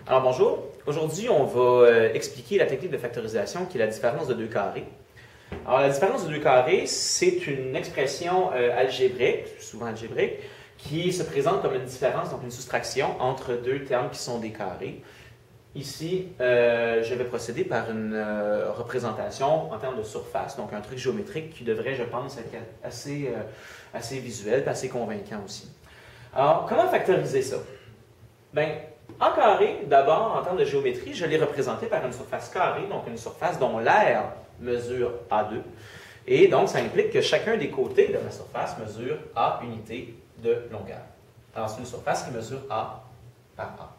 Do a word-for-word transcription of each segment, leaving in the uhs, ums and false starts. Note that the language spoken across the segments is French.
Alors bonjour, aujourd'hui on va euh, expliquer la technique de factorisation qui est la différence de deux carrés. Alors la différence de deux carrés, c'est une expression euh, algébrique, souvent algébrique, qui se présente comme une différence, donc une soustraction entre deux termes qui sont des carrés. Ici, euh, je vais procéder par une euh, représentation en termes de surface, donc un truc géométrique qui devrait, je pense, être assez, euh, assez visuel et assez convaincant aussi. Alors, comment factoriser ça? Bien, en carré, d'abord, en termes de géométrie, je l'ai représenté par une surface carrée, donc une surface dont l'aire mesure A deux. Et donc, ça implique que chacun des côtés de ma surface mesure A unités de longueur. Alors, c'est une surface qui mesure A par A.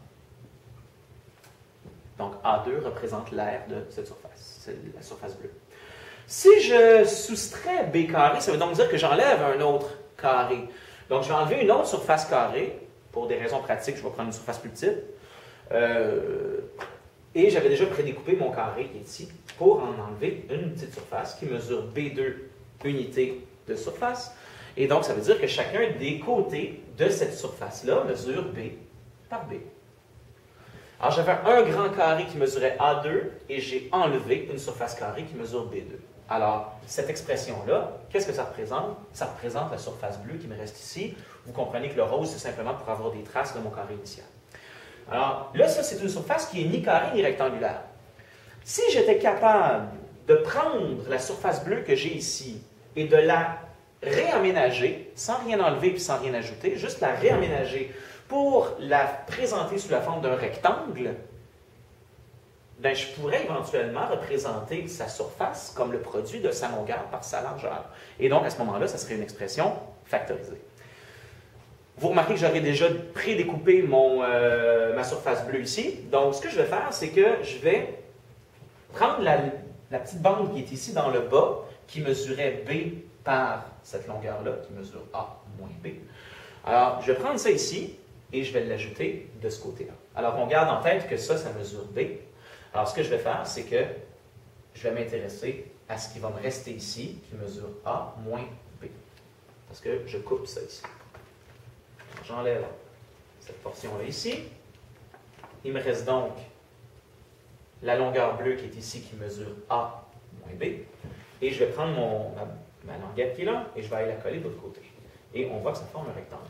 Donc, A deux représente l'aire de cette surface, c'est la surface bleue. Si je soustrais B carré, ça veut donc dire que j'enlève un autre carré. Donc, je vais enlever une autre surface carrée. Pour des raisons pratiques, je vais prendre une surface plus petite. Euh, et j'avais déjà prédécoupé mon carré qui est ici pour en enlever une petite surface qui mesure B deux unités de surface. Et donc, ça veut dire que chacun des côtés de cette surface-là mesure B par B. Alors, j'avais un grand carré qui mesurait A deux et j'ai enlevé une surface carrée qui mesure B deux. Alors, cette expression-là, qu'est-ce que ça représente? Ça représente la surface bleue qui me reste ici. Vous comprenez que le rose, c'est simplement pour avoir des traces de mon carré initial. Alors, là, ça, c'est une surface qui est ni carrée ni rectangulaire. Si j'étais capable de prendre la surface bleue que j'ai ici et de la réaménager, sans rien enlever et sans rien ajouter, juste la réaménager pour la présenter sous la forme d'un rectangle, ben, je pourrais éventuellement représenter sa surface comme le produit de sa longueur par sa largeur. Et donc, à ce moment-là, ça serait une expression factorisée. Vous remarquez que j'aurais déjà prédécoupé mon, euh, ma surface bleue ici. Donc, ce que je vais faire, c'est que je vais prendre la, la petite bande qui est ici dans le bas, qui mesurait B par cette longueur-là, qui mesure A moins B. Alors, je vais prendre ça ici et je vais l'ajouter de ce côté-là. Alors, on garde en tête que ça, ça mesure B. Alors, ce que je vais faire, c'est que je vais m'intéresser à ce qui va me rester ici, qui mesure A moins B. Parce que je coupe ça ici. J'enlève cette portion-là ici. Il me reste donc la longueur bleue qui est ici, qui mesure A moins B. Et je vais prendre mon, ma, ma languette qui est là, et je vais aller la coller de l'autre côté. Et on voit que ça forme un rectangle.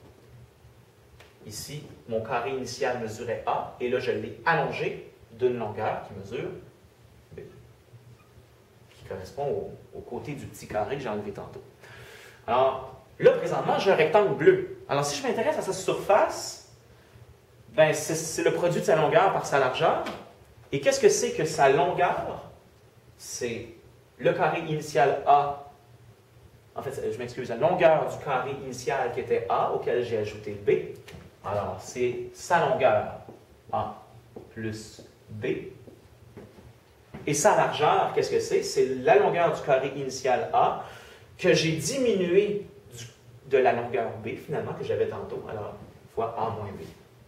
Ici, mon carré initial mesurait A, et là, je l'ai allongé d'une longueur qui mesure B, qui correspond au, au côté du petit carré que j'ai enlevé tantôt. Alors, là, présentement, j'ai un rectangle bleu. Alors, si je m'intéresse à sa surface, ben, c'est le produit de sa longueur par sa largeur. Et qu'est-ce que c'est que sa longueur? C'est le carré initial A. En fait, je m'excuse, la longueur du carré initial qui était A, auquel j'ai ajouté B. Alors, c'est sa longueur A plus B. Et sa largeur, qu'est-ce que c'est? C'est la longueur du carré initial A que j'ai diminué du, de la longueur B, finalement, que j'avais tantôt. Alors, fois A moins B.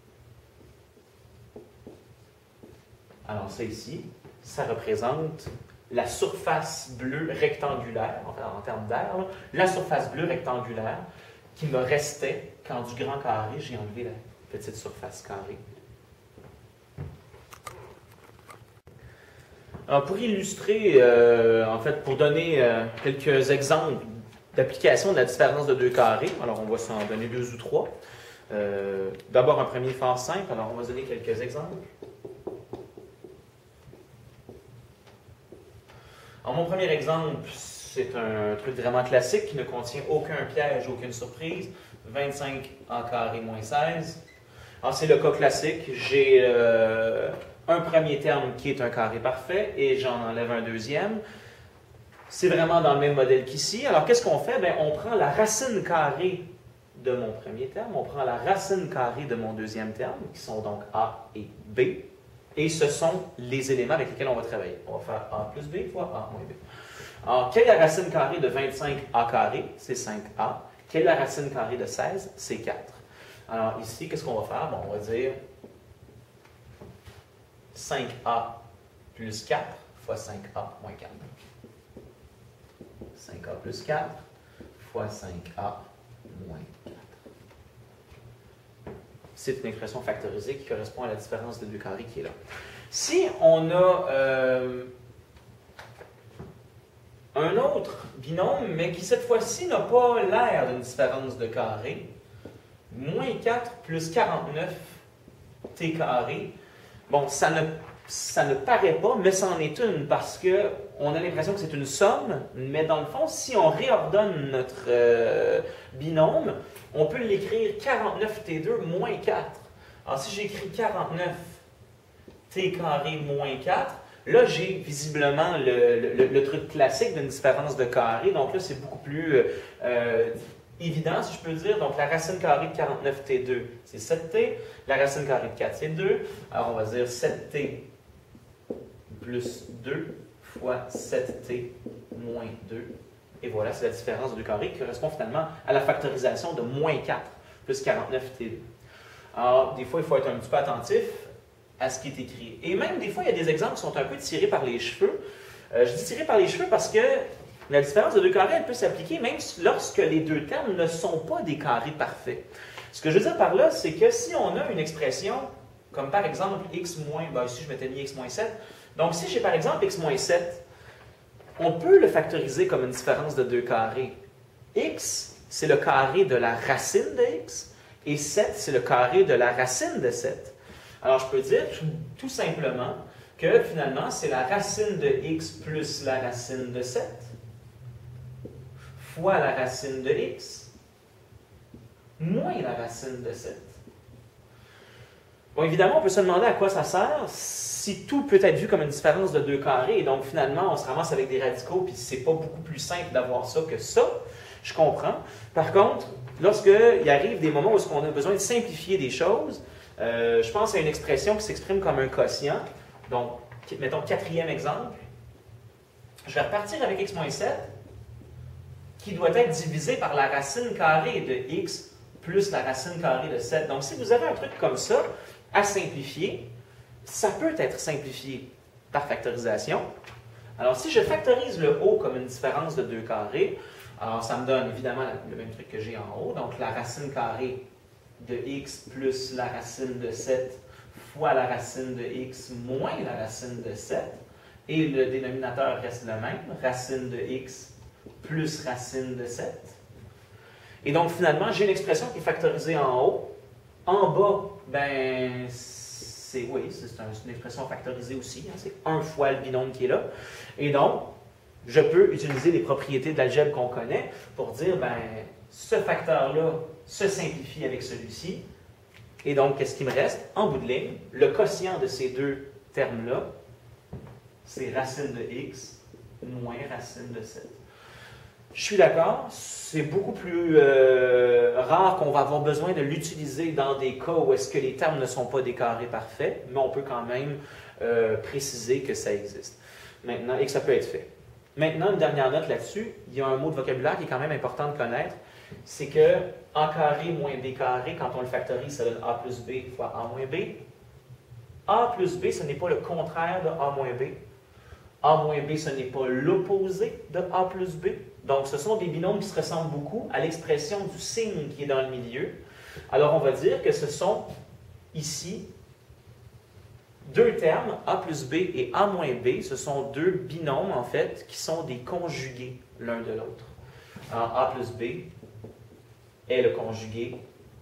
Alors, ça ici, ça représente la surface bleue rectangulaire, en, en termes d'air, la surface bleue rectangulaire qui me restait quand du grand carré, j'ai enlevé la petite surface carrée. Alors, pour illustrer, euh, en fait, pour donner euh, quelques exemples d'application de la différence de deux carrés, alors on va s'en donner deux ou trois. Euh, D'abord, un premier fort simple, alors on va se donner quelques exemples. Alors, mon premier exemple, c'est un truc vraiment classique qui ne contient aucun piège, aucune surprise. vingt-cinq en carré moins seize. Alors, c'est le cas classique. J'ai euh, un premier terme qui est un carré parfait et j'en enlève un deuxième. C'est vraiment dans le même modèle qu'ici. Alors, qu'est-ce qu'on fait? Bien, on prend la racine carrée de mon premier terme, on prend la racine carrée de mon deuxième terme, qui sont donc A et B, et ce sont les éléments avec lesquels on va travailler. On va faire A plus B fois A moins B. Alors, quelle est la racine carrée de vingt-cinq A carré? C'est cinq A. Quelle est la racine carrée de seize? C'est quatre. Alors, ici, qu'est-ce qu'on va faire? Bon, on va dire cinq A plus quatre fois cinq A moins quatre. cinq A plus quatre fois cinq A moins quatre. c'est une expression factorisée qui correspond à la différence de deux carrés qui est là. Si on a euh, un autre binôme, mais qui cette fois-ci n'a pas l'air d'une différence de carré, moins quatre plus quarante-neuf t carré, bon, ça ne, ça ne paraît pas, mais c'en est une parce qu'on a l'impression que c'est une somme, mais dans le fond, si on réordonne notre euh, binôme, on peut l'écrire quarante-neuf t deux moins quatre. Alors, si j'écris quarante-neuf t carré moins quatre, là, j'ai visiblement le, le, le truc classique d'une différence de carré. Donc là, c'est beaucoup plus euh, évident, si je peux dire. Donc, la racine carrée de quarante-neuf t deux, c'est sept t. La racine carrée de quatre, c'est deux. Alors, on va dire sept t plus deux fois sept t moins deux. Et voilà, c'est la différence de deux carrés qui correspond finalement à la factorisation de moins quatre plus quarante-neuf t deux. Alors, des fois, il faut être un petit peu attentif à ce qui est écrit. Et même, des fois, il y a des exemples qui sont un peu tirés par les cheveux. Euh, je dis tirés par les cheveux parce que la différence de deux carrés, elle peut s'appliquer même lorsque les deux termes ne sont pas des carrés parfaits. Ce que je veux dire par là, c'est que si on a une expression, comme par exemple x moins, ben ici je m'étais mis x moins sept, donc si j'ai par exemple x moins sept, on peut le factoriser comme une différence de deux carrés. X, c'est le carré de la racine de x, et sept, c'est le carré de la racine de sept. Alors, je peux dire tout, tout simplement que finalement, c'est la racine de x plus la racine de sept fois la racine de x moins la racine de sept. Bon, évidemment, on peut se demander à quoi ça sert si tout peut être vu comme une différence de deux carrés. Et donc, finalement, on se ramasse avec des radicaux, puis c'est pas beaucoup plus simple d'avoir ça que ça. Je comprends. Par contre, lorsqu'il arrive des moments où on a besoin de simplifier des choses, euh, je pense à une expression qui s'exprime comme un quotient. Donc, mettons quatrième exemple. Je vais repartir avec x moins sept, qui doit être divisé par la racine carrée de x plus la racine carrée de sept. Donc, si vous avez un truc comme ça à simplifier, ça peut être simplifié par factorisation. Alors, si je factorise le haut comme une différence de deux carrés, alors ça me donne évidemment le même truc que j'ai en haut. Donc, la racine carrée de x plus la racine de sept fois la racine de x moins la racine de sept. Et le dénominateur reste le même, racine de x plus racine de sept. Et donc, finalement, j'ai une expression qui est factorisée en haut. En bas, ben, c'est oui, c'est un, une expression factorisée aussi. Hein, c'est un fois le binôme qui est là. Et donc, je peux utiliser les propriétés de l'algèbre qu'on connaît pour dire, ben, ce facteur-là se simplifie avec celui-ci. Et donc, qu'est-ce qui me reste? En bout de ligne, le quotient de ces deux termes-là, c'est racine de x moins racine de sept. Je suis d'accord, c'est beaucoup plus euh, rare qu'on va avoir besoin de l'utiliser dans des cas où est-ce que les termes ne sont pas des carrés parfaits, mais on peut quand même euh, préciser que ça existe. Maintenant, et que ça peut être fait. Maintenant, une dernière note là-dessus, il y a un mot de vocabulaire qui est quand même important de connaître, c'est que a carré moins b carré, quand on le factorise, ça donne a plus b fois a moins b. A plus b, ce n'est pas le contraire de a moins b. A moins b, ce n'est pas l'opposé de a plus b. Donc, ce sont des binômes qui se ressemblent beaucoup à l'expression du signe qui est dans le milieu. Alors, on va dire que ce sont ici deux termes, a plus b et a moins b. Ce sont deux binômes, en fait, qui sont des conjugués l'un de l'autre. Alors, a plus b est le conjugué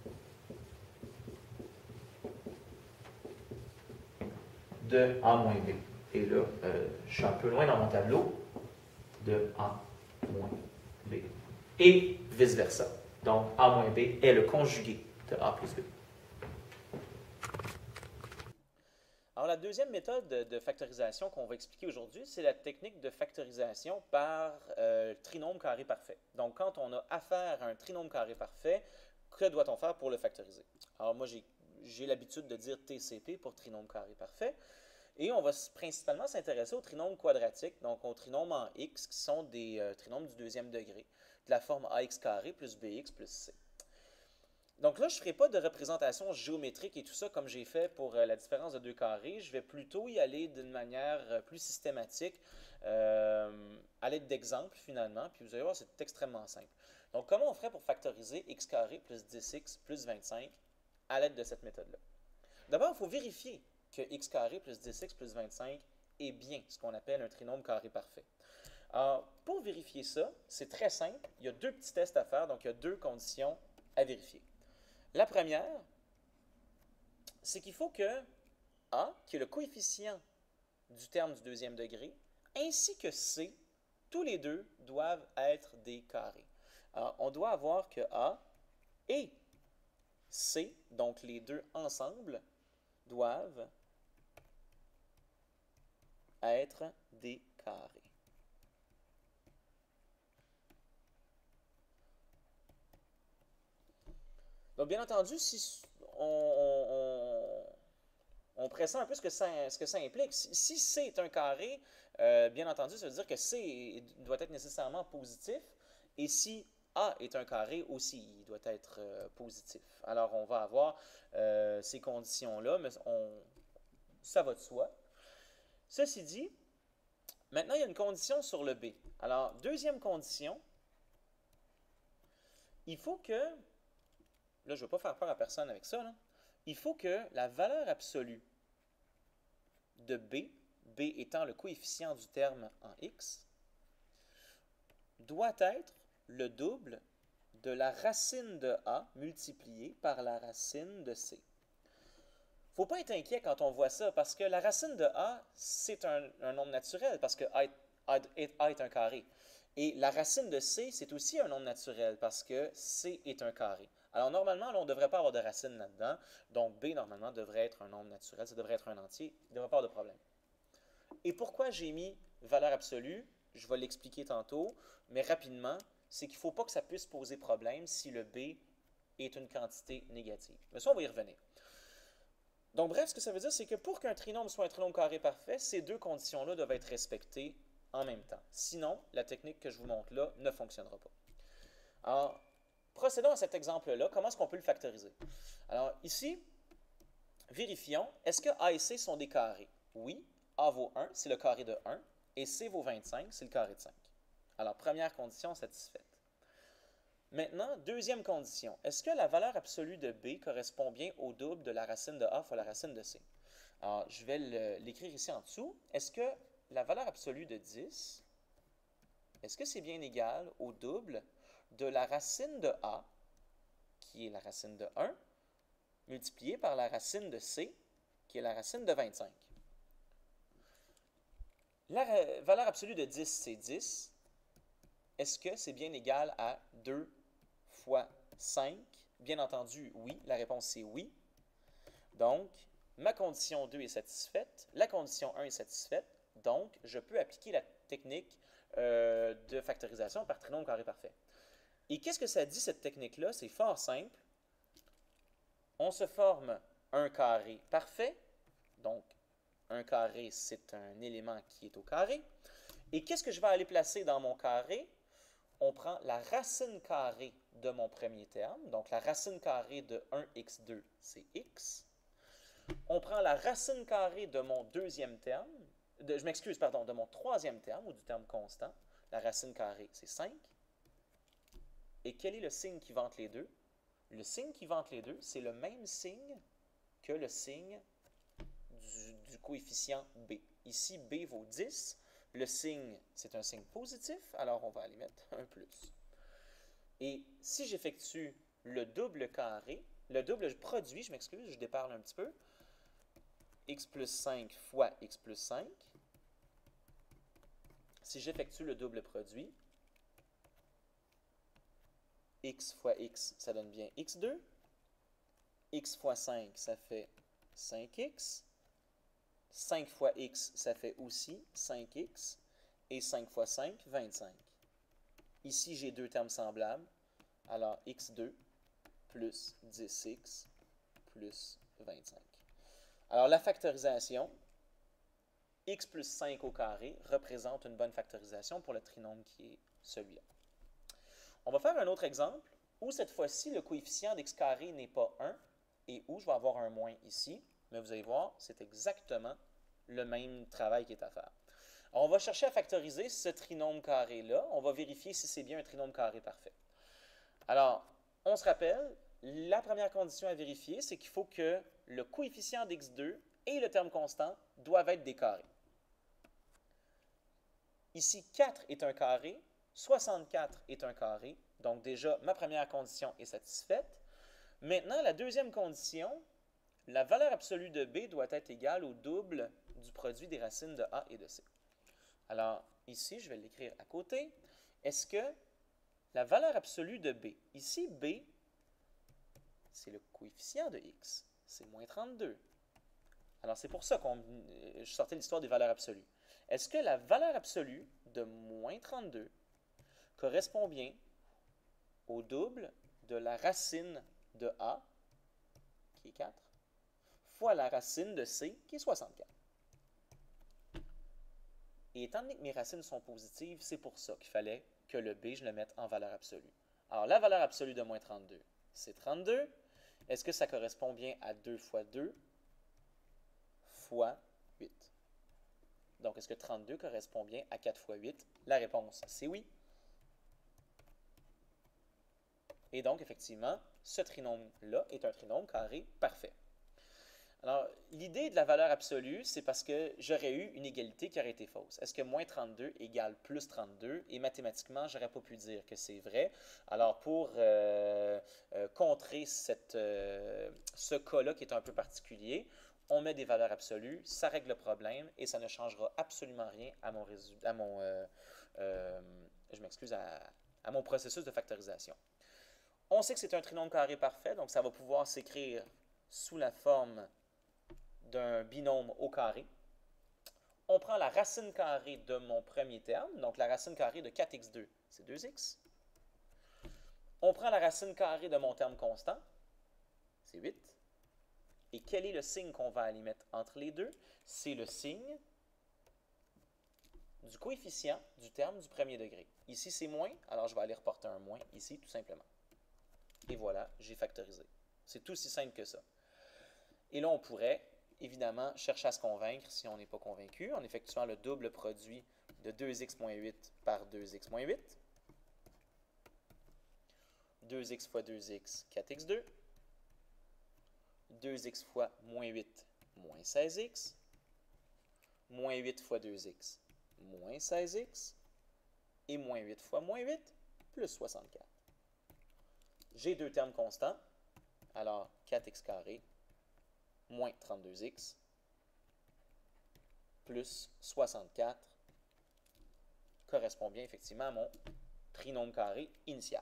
de a moins b. Et là, euh, je suis un peu loin dans mon tableau de a moins b. Et vice-versa. Donc, a moins b est le conjugué de a plus b. Alors, la deuxième méthode de factorisation qu'on va expliquer aujourd'hui, c'est la technique de factorisation par euh, trinôme carré parfait. Donc, quand on a affaire à un trinôme carré parfait, que doit-on faire pour le factoriser? Alors, moi, j'ai l'habitude de dire T C P pour trinôme carré parfait. Et on va principalement s'intéresser aux trinômes quadratiques, donc aux trinômes en x, qui sont des euh, trinômes du deuxième degré, de la forme ax carré plus bx plus c. Donc là, je ne ferai pas de représentation géométrique et tout ça comme j'ai fait pour euh, la différence de deux carrés. Je vais plutôt y aller d'une manière euh, plus systématique, euh, à l'aide d'exemples finalement, puis vous allez voir, c'est extrêmement simple. Donc, comment on ferait pour factoriser x carré plus dix x plus vingt-cinq à l'aide de cette méthode-là. D'abord, il faut vérifier que x carré plus dix x plus vingt-cinq est bien ce qu'on appelle un trinôme carré parfait. Alors, pour vérifier ça, c'est très simple. Il y a deux petits tests à faire, donc il y a deux conditions à vérifier. La première, c'est qu'il faut que A, qui est le coefficient du terme du deuxième degré, ainsi que C, tous les deux doivent être des carrés. Alors, on doit avoir que A et C, donc les deux ensemble, doivent être des carrés. Donc, bien entendu, si on, on, on pressent un peu ce que ça, ce que ça implique, si, si C est un carré, euh, bien entendu, ça veut dire que C doit être nécessairement positif, et si A est un carré aussi, il doit être euh, positif. Alors, on va avoir euh, ces conditions-là, mais on, ça va de soi. Ceci dit, maintenant, il y a une condition sur le B. Alors, deuxième condition, il faut que, là, je ne vais pas faire peur à personne avec ça, là, il faut que la valeur absolue de B, B étant le coefficient du terme en x, doit être le double de la racine de A multipliée par la racine de C. Il ne faut pas être inquiet quand on voit ça, parce que la racine de A, c'est un, un nombre naturel, parce que A est, A, est, A est un carré. Et la racine de C, c'est aussi un nombre naturel, parce que C est un carré. Alors, normalement, là, on ne devrait pas avoir de racine là-dedans. Donc, B, normalement, devrait être un nombre naturel. Ça devrait être un entier. Il ne devrait pas avoir de problème. Et pourquoi j'ai mis valeur absolue? Je vais l'expliquer tantôt, mais rapidement, c'est qu'il ne faut pas que ça puisse poser problème si le B est une quantité négative. Mais ça, on va y revenir. Donc, bref, ce que ça veut dire, c'est que pour qu'un trinôme soit un trinôme carré parfait, ces deux conditions-là doivent être respectées en même temps. Sinon, la technique que je vous montre là ne fonctionnera pas. Alors, procédons à cet exemple-là. Comment est-ce qu'on peut le factoriser? Alors, ici, vérifions, est-ce que A et C sont des carrés? Oui, A vaut un, c'est le carré de un, et C vaut vingt-cinq, c'est le carré de cinq. Alors, première condition satisfaite. Maintenant, deuxième condition. Est-ce que la valeur absolue de B correspond bien au double de la racine de A fois la racine de C? Alors, je vais l'écrire ici en dessous. Est-ce que la valeur absolue de dix, est-ce que c'est bien égal au double de la racine de A, qui est la racine de un, multipliée par la racine de C, qui est la racine de vingt-cinq? La valeur absolue de dix, c'est dix. Est-ce que c'est bien égal à deux fois cinq? Bien entendu, oui. La réponse, c'est oui. Donc, ma condition deux est satisfaite. La condition un est satisfaite. Donc, je peux appliquer la technique euh, de factorisation par trinôme carré parfait. Et qu'est-ce que ça dit, cette technique-là? C'est fort simple. On se forme un carré parfait. Donc, un carré, c'est un élément qui est au carré. Et qu'est-ce que je vais aller placer dans mon carré? On prend la racine carrée de mon premier terme. Donc, la racine carrée de un x deux, c'est x. On prend la racine carrée de mon deuxième terme. De, je m'excuse, pardon, de mon troisième terme, ou du terme constant. La racine carrée, c'est cinq. Et quel est le signe qui vante les deux? Le signe qui vante les deux, c'est le même signe que le signe du, du coefficient B. Ici, B vaut dix. Le signe, c'est un signe positif, alors on va aller mettre un plus. Et si j'effectue le double carré, le double produit, je m'excuse, je déparle un petit peu, x plus cinq fois x plus cinq, si j'effectue le double produit, x fois x, ça donne bien x deux, x fois cinq, ça fait cinq x, cinq fois x, ça fait aussi cinq x, et cinq fois cinq, vingt-cinq. Ici, j'ai deux termes semblables, alors x deux plus dix x plus vingt-cinq. Alors, la factorisation, x plus cinq au carré, représente une bonne factorisation pour le trinôme qui est celui-là. On va faire un autre exemple, où cette fois-ci, le coefficient d'x carré n'est pas un, et où je vais avoir un moins ici, mais vous allez voir, c'est exactement le même travail qui est à faire. Alors, on va chercher à factoriser ce trinôme carré-là. On va vérifier si c'est bien un trinôme carré parfait. Alors, on se rappelle, la première condition à vérifier, c'est qu'il faut que le coefficient d'x deux et le terme constant doivent être des carrés. Ici, quatre est un carré, soixante-quatre est un carré, donc déjà, ma première condition est satisfaite. Maintenant, la deuxième condition, la valeur absolue de b doit être égale au double du produit des racines de a et de c. Alors, ici, je vais l'écrire à côté. Est-ce que la valeur absolue de b, ici, b, c'est le coefficient de x, c'est moins trente-deux. Alors, c'est pour ça que je sortais l'histoire des valeurs absolues. Est-ce que la valeur absolue de moins trente-deux correspond bien au double de la racine de a, qui est quatre, fois la racine de c, qui est soixante-quatre? Et étant donné que mes racines sont positives, c'est pour ça qu'il fallait que le b, je le mette en valeur absolue. Alors, la valeur absolue de moins trente-deux, c'est trente-deux. Est-ce que ça correspond bien à deux fois deux fois huit? Donc, est-ce que trente-deux correspond bien à quatre fois huit? La réponse, c'est oui. Et donc, effectivement, ce trinôme-là est un trinôme carré parfait. Alors, l'idée de la valeur absolue, c'est parce que j'aurais eu une égalité qui aurait été fausse. Est-ce que moins trente-deux égale plus trente-deux? Et mathématiquement, je n'aurais pas pu dire que c'est vrai. Alors, pour euh, euh, contrer cette, euh, ce cas-là qui est un peu particulier, on met des valeurs absolues, ça règle le problème et ça ne changera absolument rien à mon, à mon, euh, euh, je m'excuse, à, à mon processus de factorisation. On sait que c'est un trinôme carré parfait, donc ça va pouvoir s'écrire sous la forme d'un binôme au carré. On prend la racine carrée de mon premier terme, donc la racine carrée de quatre x deux, c'est deux x. On prend la racine carrée de mon terme constant, c'est huit. Et quel est le signe qu'on va aller mettre entre les deux? C'est le signe du coefficient du terme du premier degré. Ici, c'est moins, alors je vais aller reporter un moins ici, tout simplement. Et voilà, j'ai factorisé. C'est tout aussi simple que ça. Et là, on pourrait, évidemment, chercher à se convaincre si on n'est pas convaincu, en effectuant le double produit de deux x moins huit par deux x moins huit. deux x fois deux x, quatre x deux. deux x fois moins huit, moins seize x. Moins huit fois deux x, moins seize x. Et moins huit fois moins huit, plus soixante-quatre. J'ai deux termes constants. Alors, quatre x carré moins trente-deux x plus soixante-quatre correspond bien effectivement à mon trinôme carré initial.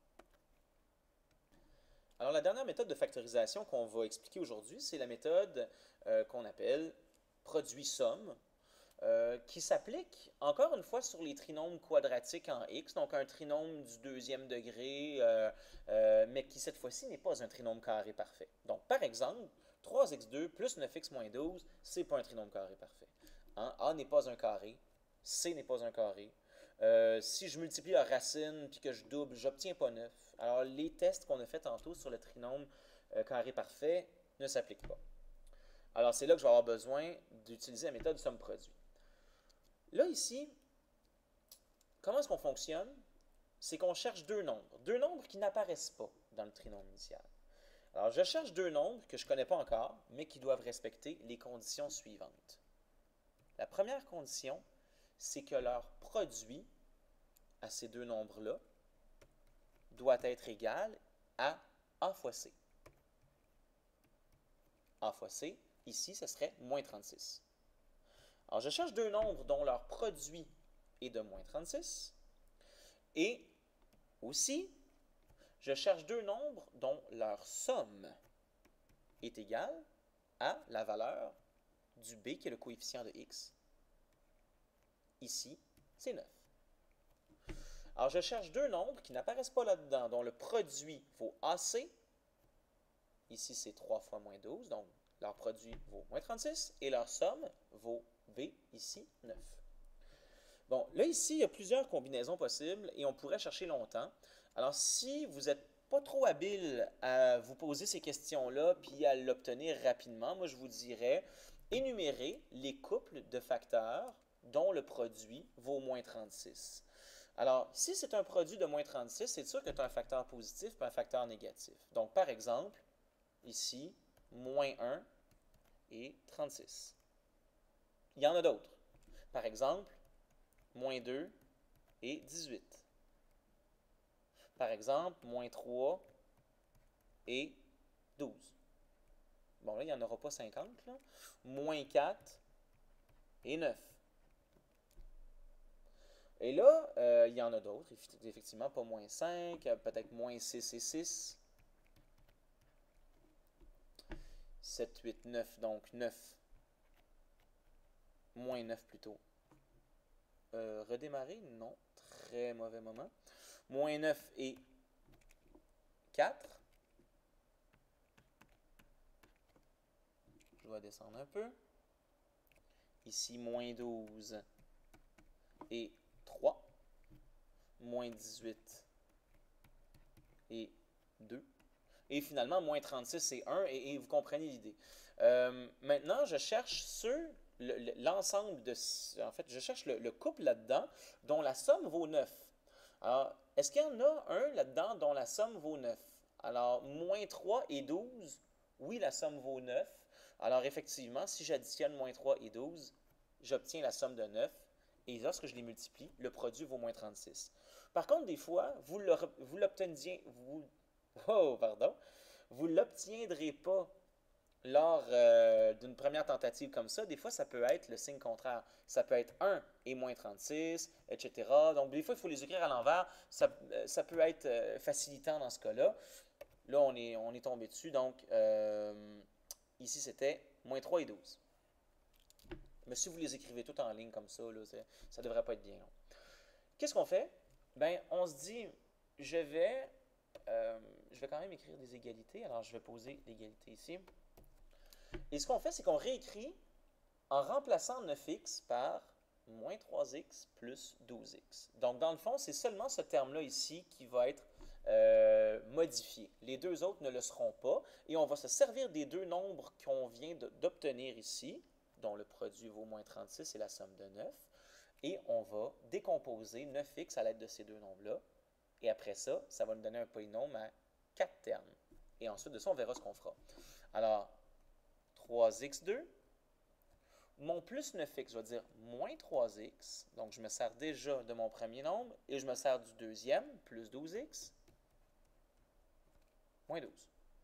Alors, la dernière méthode de factorisation qu'on va expliquer aujourd'hui, c'est la méthode euh, qu'on appelle produit-somme, euh, qui s'applique encore une fois sur les trinômes quadratiques en x, donc un trinôme du deuxième degré, euh, euh, mais qui cette fois-ci n'est pas un trinôme carré parfait. Donc, par exemple, trois x deux plus neuf x moins douze, ce n'est pas un trinôme carré parfait. Hein? A n'est pas un carré, C n'est pas un carré. Euh, si je multiplie la racine puis que je double, j'obtiens pas neuf. Alors, les tests qu'on a fait tantôt sur le trinôme euh, carré parfait ne s'appliquent pas. Alors, c'est là que je vais avoir besoin d'utiliser la méthode somme-produit. Là, ici, comment est-ce qu'on fonctionne? C'est qu'on cherche deux nombres. Deux nombres qui n'apparaissent pas dans le trinôme initial. Alors, je cherche deux nombres que je ne connais pas encore, mais qui doivent respecter les conditions suivantes. La première condition, c'est que leur produit à ces deux nombres-là doit être égal à A fois C. A fois C, ici, ce serait moins trente-six. Alors, je cherche deux nombres dont leur produit est de moins trente-six. Et aussi, je cherche deux nombres dont leur somme est égale à la valeur du b, qui est le coefficient de x. Ici, c'est neuf. Alors, je cherche deux nombres qui n'apparaissent pas là-dedans, dont le produit vaut A C. Ici, c'est trois fois moins douze, donc leur produit vaut moins trente-six, et leur somme vaut B, ici, neuf. Bon, là, ici, il y a plusieurs combinaisons possibles, et on pourrait chercher longtemps. Alors, si vous n'êtes pas trop habile à vous poser ces questions-là, puis à l'obtenir rapidement, moi, je vous dirais, énumérer les couples de facteurs dont le produit vaut moins trente-six. Alors, si c'est un produit de moins trente-six, c'est sûr que tu as un facteur positif et un facteur négatif. Donc, par exemple, ici, moins un et trente-six. Il y en a d'autres. Par exemple, moins deux et dix-huit. Par exemple, moins trois et douze. Bon, là, il n'y en aura pas cinquante. Là. Moins quatre et neuf. Et là, euh, il y en a d'autres, effectivement, pas moins cinq, peut-être moins six et six. sept, huit, neuf, donc neuf. Moins neuf plutôt. Euh, redémarrer? Non. Très mauvais moment. Moins neuf et quatre. Je vais descendre un peu. Ici, moins douze et trois. Moins dix-huit et deux. Et finalement, moins trente-six et un. Et, et vous comprenez l'idée. Euh, maintenant, je cherche ceux, l'ensemble de... En fait, je cherche le, le couple là-dedans dont la somme vaut neuf. Alors, est-ce qu'il y en a un là-dedans dont la somme vaut neuf? Alors, moins trois et douze, oui, la somme vaut neuf. Alors, effectivement, si j'additionne moins trois et douze, j'obtiens la somme de neuf. Et lorsque je les multiplie, le produit vaut moins trente-six. Par contre, des fois, vous l'obtiendrez... Vous, oh, pardon. Vous ne l'obtiendrez pas lors euh, d'une première tentative comme ça. Des fois, ça peut être le signe contraire. Ça peut être un et moins trente-six, et cetera. Donc, des fois, il faut les écrire à l'envers. Ça, ça peut être euh, facilitant dans ce cas-là. Là, on est, on est tombé dessus. Donc, euh, ici, c'était moins trois et douze. Mais si vous les écrivez tout en ligne comme ça, là, ça ne devrait pas être bien long. Qu'est-ce qu'on fait? Bien, on se dit, je vais, euh, je vais quand même écrire des égalités. Alors, je vais poser l'égalité ici. Et ce qu'on fait, c'est qu'on réécrit en remplaçant neuf x par moins trois x plus douze x. Donc, dans le fond, c'est seulement ce terme-là ici qui va être euh, modifié. Les deux autres ne le seront pas. Et on va se servir des deux nombres qu'on vient d'obtenir ici, dont le produit vaut moins trente-six et la somme de neuf. Et on va décomposer neuf x à l'aide de ces deux nombres-là. Et après ça, ça va nous donner un polynôme à quatre termes. Et ensuite de ça, on verra ce qu'on fera. Alors, trois x deux. Mon plus neuf x, je vais dire moins trois x. Donc, je me sers déjà de mon premier nombre. Et je me sers du deuxième, plus douze x. Moins douze.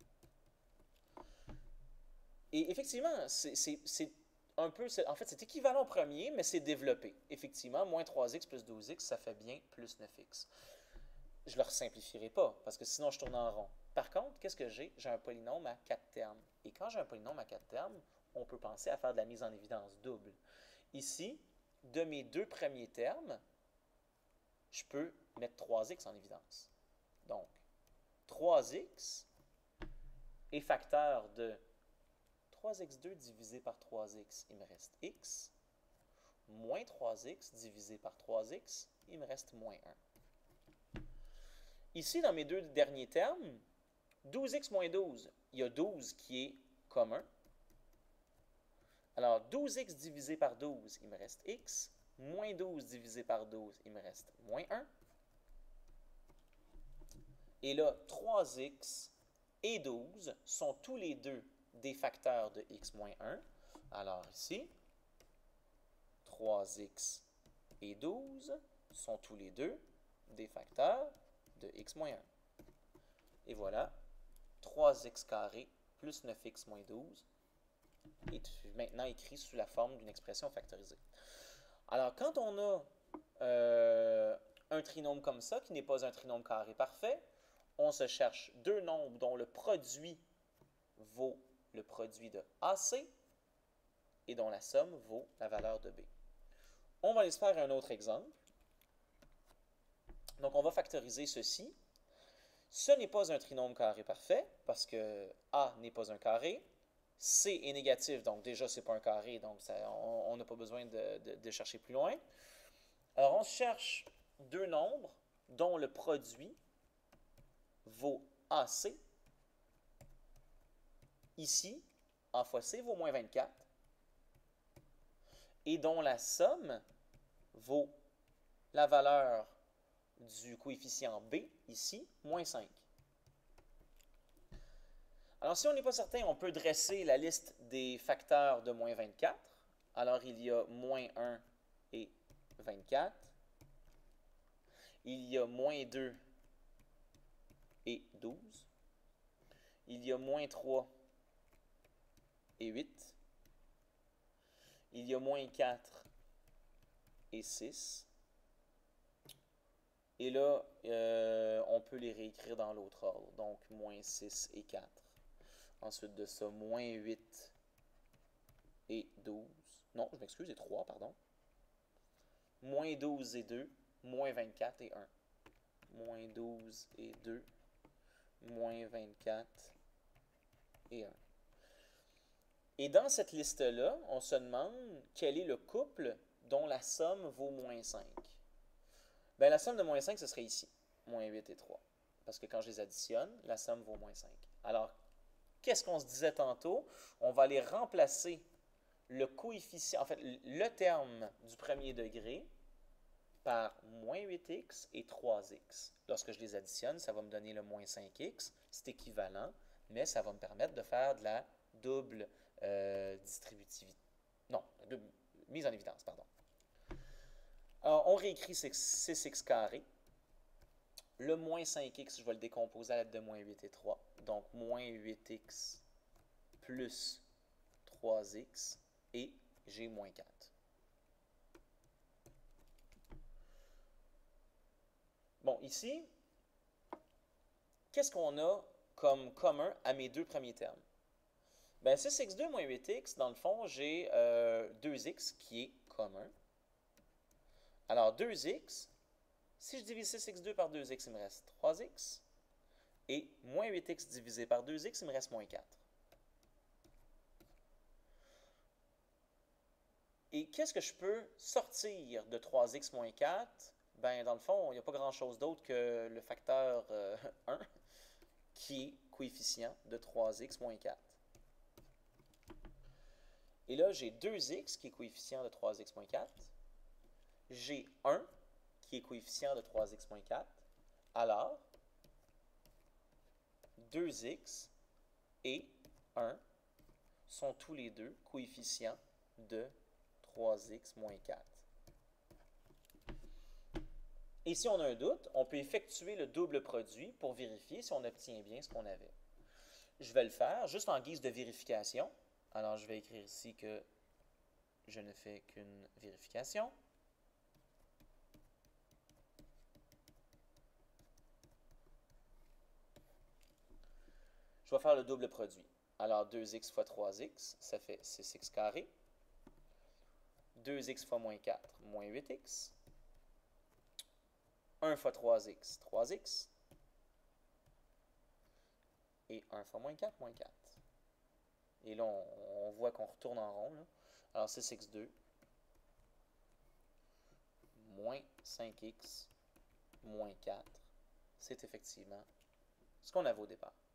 Et effectivement, c'est un peu... En fait, c'est équivalent au premier, mais c'est développé. Effectivement, moins trois x plus douze x, ça fait bien plus neuf x. Je ne le simplifierai pas, parce que sinon, je tourne en rond. Par contre, qu'est-ce que j'ai? J'ai un polynôme à quatre termes. Et quand j'ai un polynôme à quatre termes, on peut penser à faire de la mise en évidence double. Ici, de mes deux premiers termes, je peux mettre trois x en évidence. Donc, trois x est facteur de trois x deux divisé par trois x, il me reste x. Moins trois x divisé par trois x, il me reste moins un. Ici, dans mes deux derniers termes, douze x moins douze, il y a douze qui est commun. Alors, douze x divisé par douze, il me reste x. Moins douze divisé par douze, il me reste moins un. Et là, trois x et douze sont tous les deux des facteurs de x moins un. Alors ici, trois x et douze sont tous les deux des facteurs de x moins un. Et voilà, trois x carré plus neuf x moins douze est maintenant écrit sous la forme d'une expression factorisée. Alors, quand on a euh, un trinôme comme ça, qui n'est pas un trinôme carré parfait, on se cherche deux nombres dont le produit vaut le produit de A C et dont la somme vaut la valeur de B. On va aller se faire un autre exemple. Donc, on va factoriser ceci. Ce n'est pas un trinôme carré parfait, parce que A n'est pas un carré. C est négatif, donc déjà, ce n'est pas un carré, donc ça, on n'a pas besoin de, de, de chercher plus loin. Alors, on cherche deux nombres dont le produit vaut A C. Ici, A fois C vaut moins vingt-quatre. Et dont la somme vaut la valeur du coefficient b, ici, moins cinq. Alors, si on n'est pas certain, on peut dresser la liste des facteurs de moins vingt-quatre. Alors, il y a moins un et vingt-quatre. Il y a moins deux et douze. Il y a moins trois et huit. Il y a moins quatre et six. Et là, euh, on peut les réécrire dans l'autre ordre. Donc, moins six et quatre. Ensuite de ça, moins huit et douze. Non, je m'excuse, et trois, pardon. Moins douze et deux. Moins vingt-quatre et un. Moins douze et deux. Moins vingt-quatre et un. Et dans cette liste-là, on se demande quel est le couple dont la somme vaut moins cinq. Bien, la somme de moins cinq, ce serait ici, moins huit et trois. Parce que quand je les additionne, la somme vaut moins cinq. Alors, qu'est-ce qu'on se disait tantôt? On va aller remplacer le coefficient, en fait, le terme du premier degré par moins huit x et trois x. Lorsque je les additionne, ça va me donner le moins cinq x. C'est équivalent, mais ça va me permettre de faire de la double euh, distributivité. Non, double, mise en évidence, pardon. Alors, on réécrit six x carré. Le moins cinq x, je vais le décomposer à l'aide de moins huit et trois. Donc, moins huit x plus trois x et j'ai moins quatre. Bon, ici, qu'est-ce qu'on a comme commun à mes deux premiers termes? Bien, six x deux moins huit x, dans le fond, j'ai euh, deux x qui est commun. Alors, deux x, si je divise six x deux par deux x, il me reste trois x. Et moins huit x divisé par deux x, il me reste moins quatre. Et qu'est-ce que je peux sortir de trois x moins quatre? Ben, dans le fond, il n'y a pas grand-chose d'autre que le facteur euh, un, qui est coefficient de trois x moins quatre. Et là, j'ai deux x qui est coefficient de trois x moins quatre. J'ai un qui est coefficient de trois x moins quatre. Alors, deux x et un sont tous les deux coefficients de trois x moins quatre. Et si on a un doute, on peut effectuer le double produit pour vérifier si on obtient bien ce qu'on avait. Je vais le faire juste en guise de vérification. Alors, je vais écrire ici que je ne fais qu'une vérification. Je vais faire le double produit. Alors, deux x fois trois x, ça fait six x carré. deux x fois moins quatre, moins huit x. un fois trois x, trois x. Et un fois moins quatre, moins quatre. Et là, on, on voit qu'on retourne en rond. Là. Alors, six x deux, moins cinq x, moins quatre. C'est effectivement ce qu'on avait au départ.